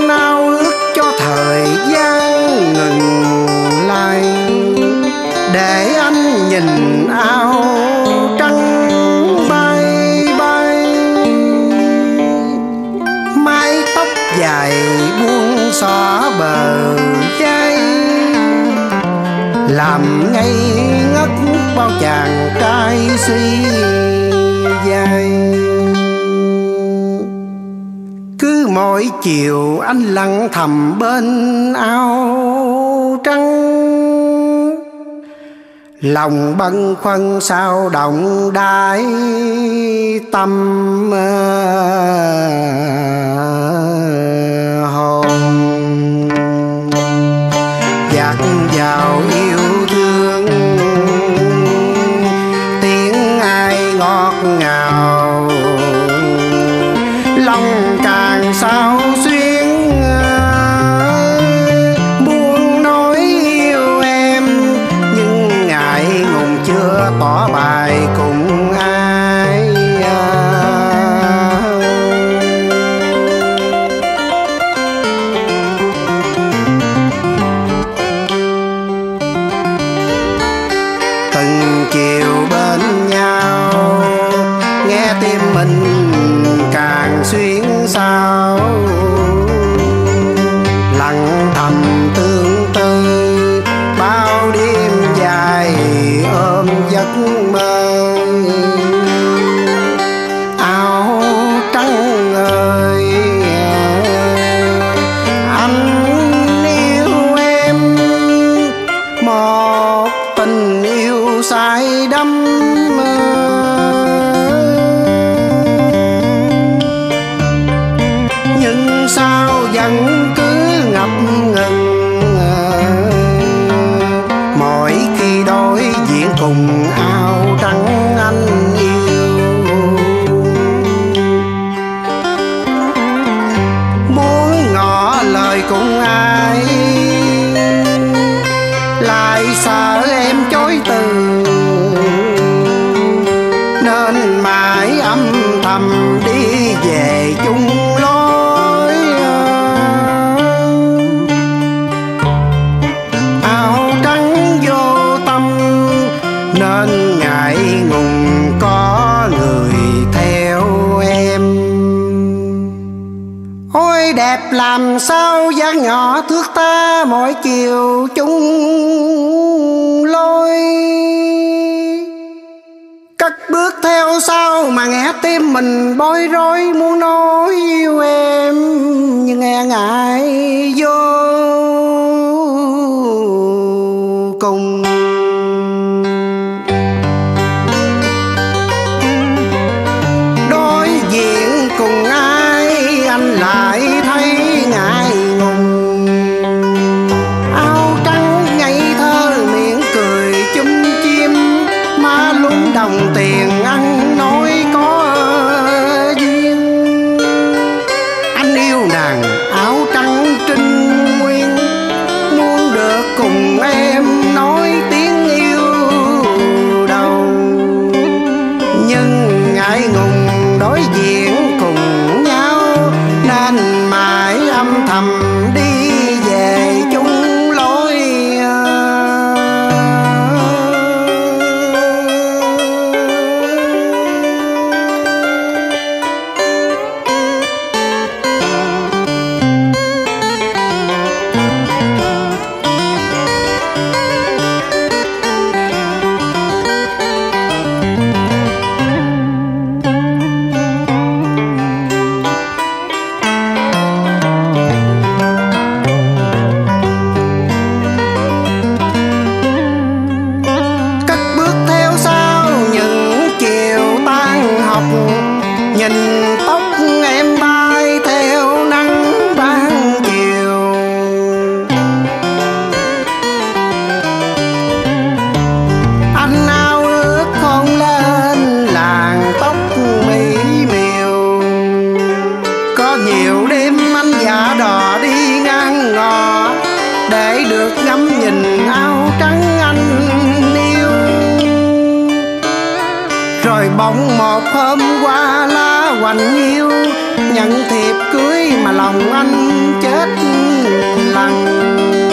Anh ao ước cho thời gian ngừng lại, để anh nhìn ao trắng bay bay. Mái tóc dài buông xõa bờ vai, làm ngây ngất bao chàng trai suy dài. Cứ mỗi chiều anh lặng thầm bên ao trắng, lòng bâng khuâng sao động đái tâm hồn. Dạt vào yêu thương tiếng ai ngọt ngào, lòng càng sao xuyến buông nói yêu em, nhưng ngại ngùng chưa tỏ bài cùng ai. Từng chiều bên nhau nghe tim mình càng xuyến sao, lặng thầm tương tư bao đêm dài ôm giấc mơ. Áo trắng ơi, anh yêu em một tình yêu say đắm, nhưng sao vẫn cứ ngập ngừng mỗi khi đối diện cùng ao trắng anh yêu. Muốn ngỏ lời cùng ai, lại sợ em chối từ, nên mãi âm thầm đi về chung lối. Áo trắng vô tâm nên ngại ngùng có người theo em. Ôi đẹp làm sao dáng nhỏ thước tha mỗi chiều chung lối. Cất bước theo sau mà nghe tim mình bối rối, muốn nói yêu em nhưng nghe ngại vô cùng. Đối diện cùng ai anh lại thấy ngại ngùng. Áo trắng ngây thơ miệng cười chúm chim, má lúng đồng tiền ăn nói có duyên. Anh yêu nàng áo trắng trinh nguyên, muốn được cùng em nói tiếng yêu đầu, nhưng ngại ngùng đối diện cùng nhau nên mãi âm thầm đi về chung lối. Nhìn tóc em bay theo nắng ban chiều, anh ao ước hôn lên làn tóc mỹ miều. Có nhiều đêm anh dạ đò đi ngang ngò để được ngắm nhìn áo trắng anh yêu. Rồi bỗng một hôm qua lá hoành nhiêu, nhận thiệp cưới mà lòng anh chết lặng.